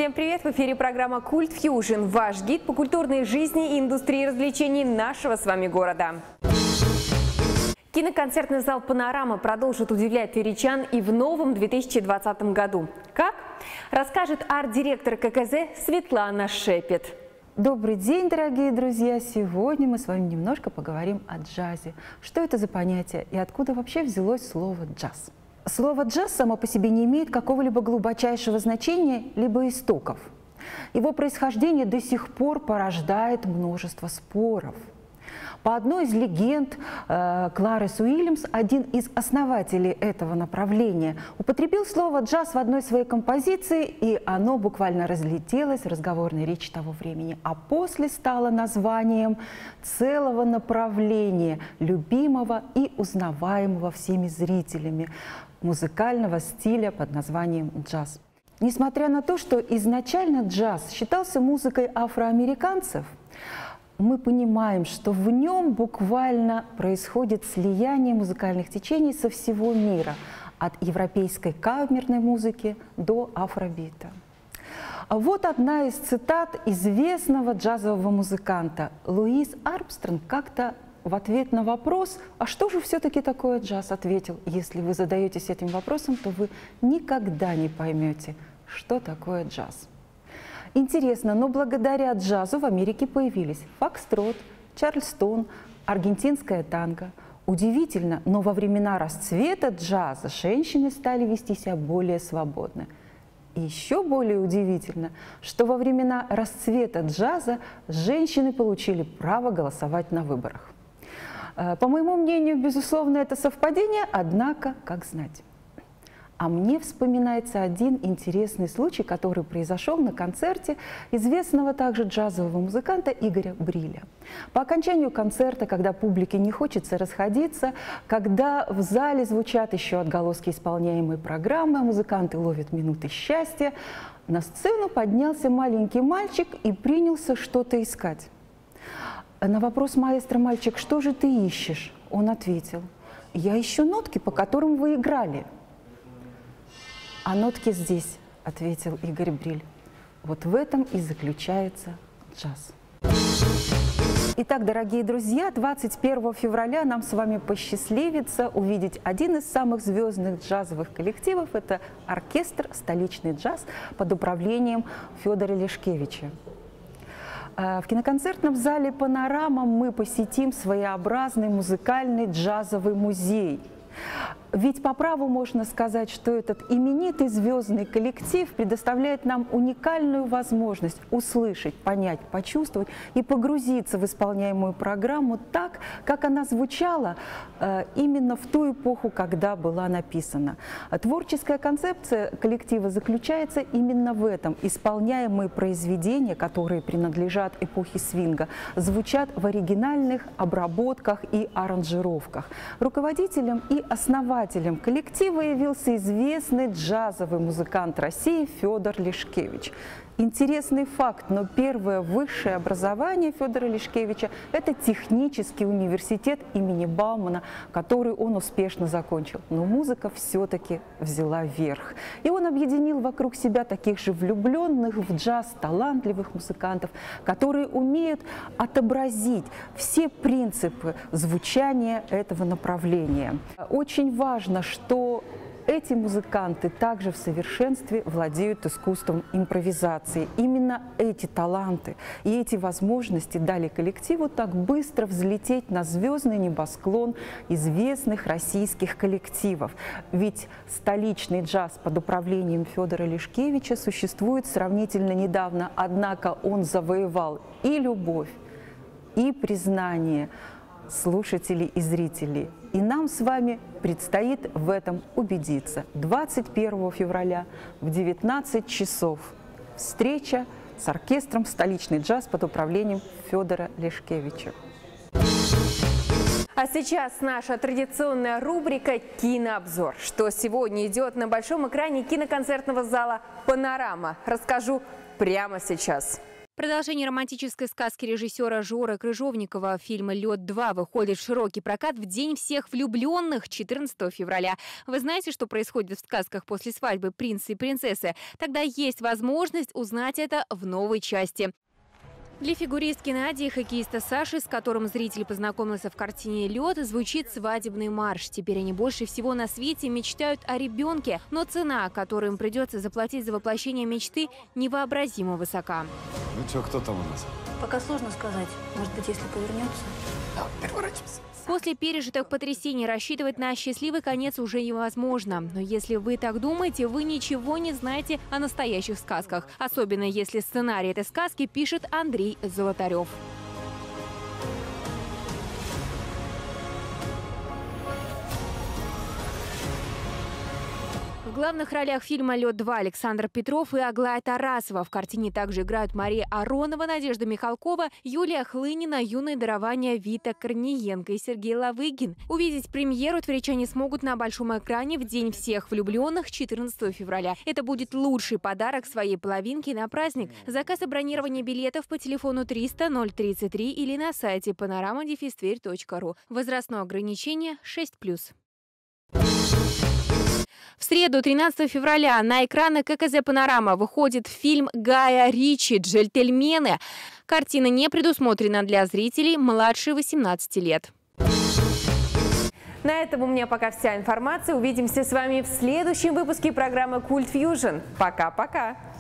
Всем привет! В эфире программа «Культ Фьюжн», ваш гид по культурной жизни и индустрии развлечений нашего с вами города. Киноконцертный зал «Панорама» продолжит удивлять тверичан и в новом 2020 году. Как? Расскажет арт-директор ККЗ Светлана Шепет. Добрый день, дорогие друзья! Сегодня мы с вами немножко поговорим о джазе. Что это за понятие и откуда вообще взялось слово «джаз»? Слово «джаз» само по себе не имеет какого-либо глубочайшего значения, либо истоков. Его происхождение до сих пор порождает множество споров. По одной из легенд, Кларис Уильямс, один из основателей этого направления, употребил слово «джаз» в одной своей композиции, и оно буквально разлетелось в разговорной речи того времени, а после стало названием целого направления, любимого и узнаваемого всеми зрителями, музыкального стиля под названием джаз. Несмотря на то, что изначально джаз считался музыкой афроамериканцев, мы понимаем, что в нем буквально происходит слияние музыкальных течений со всего мира, от европейской камерной музыки до афробита. Вот одна из цитат известного джазового музыканта. Луис Армстронг как-то в ответ на вопрос, а что же все-таки такое джаз, ответил: если вы задаетесь этим вопросом, то вы никогда не поймете, что такое джаз. Интересно, но благодаря джазу в Америке появились фокстрот, чарльстон, аргентинская танго. Удивительно, но во времена расцвета джаза женщины стали вести себя более свободно. И еще более удивительно, что во времена расцвета джаза женщины получили право голосовать на выборах. По моему мнению, безусловно, это совпадение, однако, как знать. А мне вспоминается один интересный случай, который произошел на концерте известного также джазового музыканта Игоря Бриля. По окончанию концерта, когда публике не хочется расходиться, когда в зале звучат еще отголоски исполняемой программы, музыканты ловят минуты счастья, на сцену поднялся маленький мальчик и принялся что-то искать. На вопрос маэстро: «Мальчик, что же ты ищешь?» Он ответил: «Я ищу нотки, по которым вы играли». «А нотки здесь», — ответил Игорь Бриль. Вот в этом и заключается джаз. Итак, дорогие друзья, 21 февраля нам с вами посчастливится увидеть один из самых звездных джазовых коллективов. Это оркестр «Столичный джаз» под управлением Федора Лешкевича. В киноконцертном зале «Панорама» мы посетим своеобразный музыкальный джазовый музей. Ведь по праву можно сказать, что этот именитый звездный коллектив предоставляет нам уникальную возможность услышать, понять, почувствовать и погрузиться в исполняемую программу так, как она звучала именно в ту эпоху, когда была написана. Творческая концепция коллектива заключается именно в этом. Исполняемые произведения, которые принадлежат эпохе свинга, звучат в оригинальных обработках и аранжировках. Руководителем и основателем коллектива явился известный джазовый музыкант России Федор Лешкевич. Интересный факт, но первое высшее образование Федора Лешкевича – это технический университет имени Баумана, который он успешно закончил. Но музыка все-таки взяла верх. И он объединил вокруг себя таких же влюбленных в джаз, талантливых музыкантов, которые умеют отобразить все принципы звучания этого направления. Очень важно, что эти музыканты также в совершенстве владеют искусством импровизации. Именно эти таланты и эти возможности дали коллективу так быстро взлететь на звездный небосклон известных российских коллективов. Ведь столичный джаз под управлением Федора Лешкевича существует сравнительно недавно, однако он завоевал и любовь, и признание слушателей и зрителей. И нам с вами предстоит в этом убедиться. 21 февраля в 19 часов встреча с оркестром «Столичный джаз» под управлением Федора Лешкевича. А сейчас наша традиционная рубрика «Кинообзор». Что сегодня идет на большом экране киноконцертного зала «Панорама», расскажу прямо сейчас. Продолжение романтической сказки режиссера Жоры Крыжовникова фильма «Лед-2» выходит в широкий прокат в День всех влюбленных 14 февраля. Вы знаете, что происходит в сказках после свадьбы принца и принцессы? Тогда есть возможность узнать это в новой части. Для фигуристки Нади и хоккеиста Саши, с которым зритель познакомился в картине «Лед», звучит свадебный марш. Теперь они больше всего на свете мечтают о ребенке, но цена, которую им придется заплатить за воплощение мечты, невообразимо высока. Ну что, кто там у нас? Пока сложно сказать. Может быть, если повернется. Давай, переворачивайся. После пережитых потрясений рассчитывать на счастливый конец уже невозможно. Но если вы так думаете, вы ничего не знаете о настоящих сказках. Особенно если сценарий этой сказки пишет Андрей Золотарев. В главных ролях фильма «Лед-2» Александр Петров и Аглая Тарасова. В картине также играют Мария Аронова, Надежда Михалкова, Юлия Хлынина, юные дарования Вита Корниенко и Сергей Лавыгин. Увидеть премьеру тверичане смогут на большом экране в День всех влюбленных 14 февраля. Это будет лучший подарок своей половинке на праздник. Заказ и бронирование билетов по телефону 300 033 или на сайте panorama-tверь.ру. Возрастное ограничение 6+. В среду, 13 февраля, на экраны ККЗ «Панорама» выходит фильм Гая Ричи «Джентльмены». Картина не предусмотрена для зрителей младше 18 лет. На этом у меня пока вся информация. Увидимся с вами в следующем выпуске программы «Культ Фьюжн». Пока-пока!